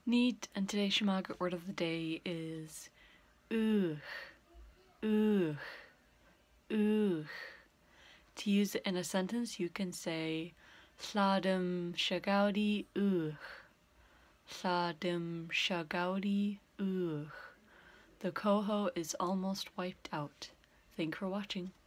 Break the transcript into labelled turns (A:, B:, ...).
A: Neat, and today's Sm'algyax word of the day is ugh, ugh, ugh. To use it in a sentence, you can say Sm'algyax ugh, Sm'algyax ugh. The coho is almost wiped out. Thanks for watching.